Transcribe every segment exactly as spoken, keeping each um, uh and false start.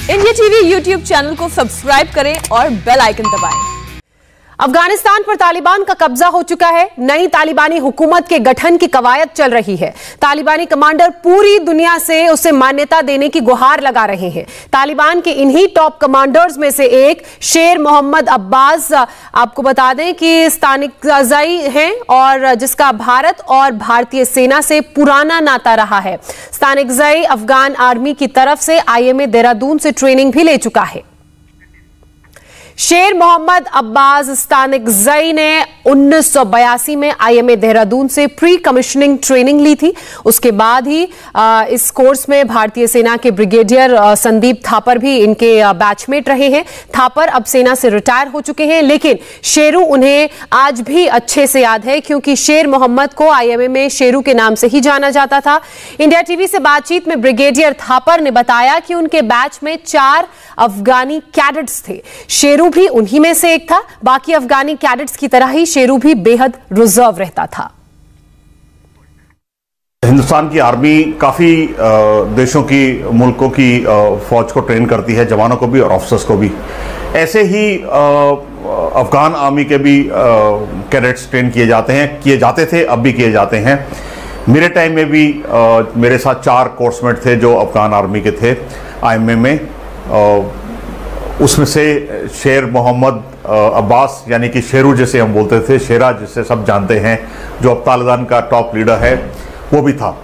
India TV YouTube channel को subscribe करें और बेल आइकन दबाएं। अफगानिस्तान पर तालिबान का कब्जा हो चुका है। नई तालिबानी हुकूमत के गठन की कवायद चल रही है। तालिबानी कमांडर पूरी दुनिया से उसे मान्यता देने की गुहार लगा रहे हैं। तालिबान के इन्हीं टॉप कमांडर्स में से एक शेर मोहम्मद अब्बास, आपको बता दें कि स्तानिकज़ई हैं और जिसका भारत और भारतीय सेना से पुराना नाता रहा है। स्तानिकज़ई अफगान आर्मी की तरफ से आईएमए देहरादून से ट्रेनिंग भी ले चुका है। शेर मोहम्मद अब्बास स्तानिकज़ई ने उन्नीस सौ बयासी में आईएमए देहरादून से प्री कमिश्निंग ट्रेनिंग ली थी। उसके बाद ही आ, इस कोर्स में भारतीय सेना के ब्रिगेडियर संदीप थापर भी इनके बैचमेट रहे हैं। थापर अब सेना से रिटायर हो चुके हैं, लेकिन शेरू उन्हें आज भी अच्छे से याद है, क्योंकि शेर मोहम्मद को आईएमए में शेरू के नाम से ही जाना जाता था। इंडिया टीवी से बातचीत में ब्रिगेडियर थापर ने बताया कि उनके बैच में चार अफगानी कैडेट्स थे। शेरू भी उन्हीं में से एक था। बाकी अफगानी कैडेट्स की तरह ही शेरू भी बेहद रिजर्व रहता था। हिंदुस्तान की आर्मी काफी देशों की, मुल्कों की फौज को ट्रेन करती है, जवानों को भी और ऑफिसर्स को भी। ऐसे ही अफगान आर्मी के भी कैडेट्स ट्रेन किए जाते हैं, किए जाते थे, अब भी किए जाते हैं। मेरे टाइम में भी मेरे साथ चार कोर्समेट थे जो अफगान आर्मी के थे आईएमए में। उसमें से शेर मोहम्मद अब्बास, यानी कि शेरू जिसे हम बोलते थे, शेरा जिसे सब जानते हैं, जो अब तालिबान का टॉप लीडर है, वो भी था।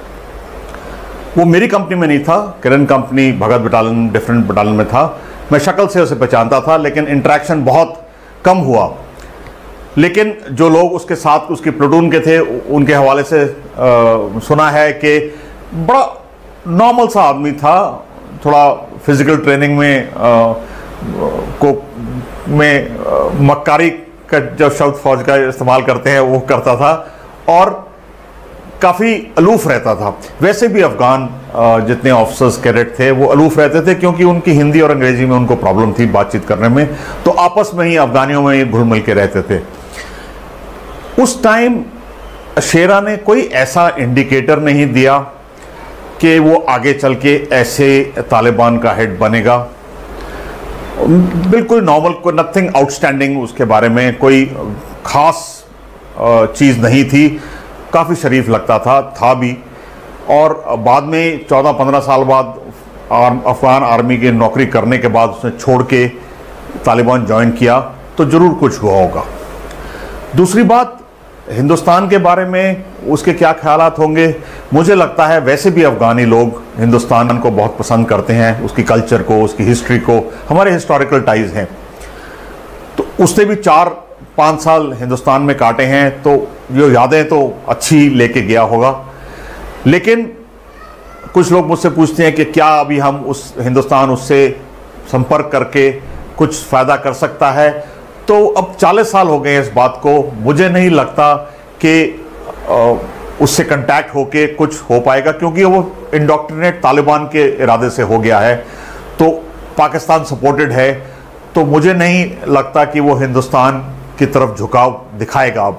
वो मेरी कंपनी में नहीं था, Kiran company Bhagat battalion, different battalion में था। मैं शक्ल से उसे पहचानता था, लेकिन इंटरेक्शन बहुत कम हुआ। लेकिन जो लोग उसके साथ, उसकी प्लेटून के थे, उनके हवाले से आ, सुना है कि बड़ा नॉर्मल सा आदमी था। थोड़ा फिजिकल ट्रेनिंग में आ, को में आ, मक्कारी का जो शब्द फौज का इस्तेमाल करते हैं वो करता था और काफ़ी अलूफ रहता था। वैसे भी अफगान आ, जितने ऑफिसर्स कैडेट थे वो अलूफ रहते थे, क्योंकि उनकी हिंदी और अंग्रेजी में उनको प्रॉब्लम थी बातचीत करने में, तो आपस में ही अफगानियों में ही घुल मिल के रहते थे। उस टाइम शेरा ने कोई ऐसा इंडिकेटर नहीं दिया कि वो आगे चल के ऐसे तालिबान का हेड बनेगा। बिल्कुल नॉर्मल, कोई नथिंग आउटस्टैंडिंग, उसके बारे में कोई खास चीज़ नहीं थी। काफ़ी शरीफ लगता था था भी। और बाद में चौदह पंद्रह साल बाद अफगान आर्मी की नौकरी करने के बाद उसने छोड़ के तालिबान ज्वाइन किया, तो ज़रूर कुछ हुआ होगा। दूसरी बात, हिंदुस्तान के बारे में उसके क्या ख्यालात होंगे। मुझे लगता है वैसे भी अफगानी लोग हिंदुस्तान को बहुत पसंद करते हैं, उसकी कल्चर को, उसकी हिस्ट्री को। हमारे हिस्टोरिकल टाइज हैं, तो उसने भी चार पाँच साल हिंदुस्तान में काटे हैं, तो ये यादें तो अच्छी लेके गया होगा। लेकिन कुछ लोग मुझसे पूछते हैं कि क्या अभी हम उस हिंदुस्तान उससे संपर्क करके कुछ फ़ायदा कर सकता है। तो अब चालीस साल हो गए इस बात को, मुझे नहीं लगता कि उससे कांटेक्ट होके कुछ हो पाएगा, क्योंकि वो इंडोक्ट्रिनेट तालिबान के इरादे से हो गया है, तो पाकिस्तान सपोर्टेड है, तो मुझे नहीं लगता कि वो हिंदुस्तान की तरफ झुकाव दिखाएगा अब।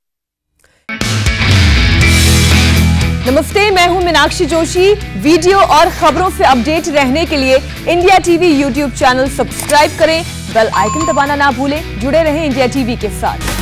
नमस्ते, मैं हूं मीनाक्षी जोशी। वीडियो और खबरों से अपडेट रहने के लिए India TV YouTube channel subscribe करें, बेल आइकन दबाना ना भूलें। जुड़े रहें इंडिया टीवी के साथ।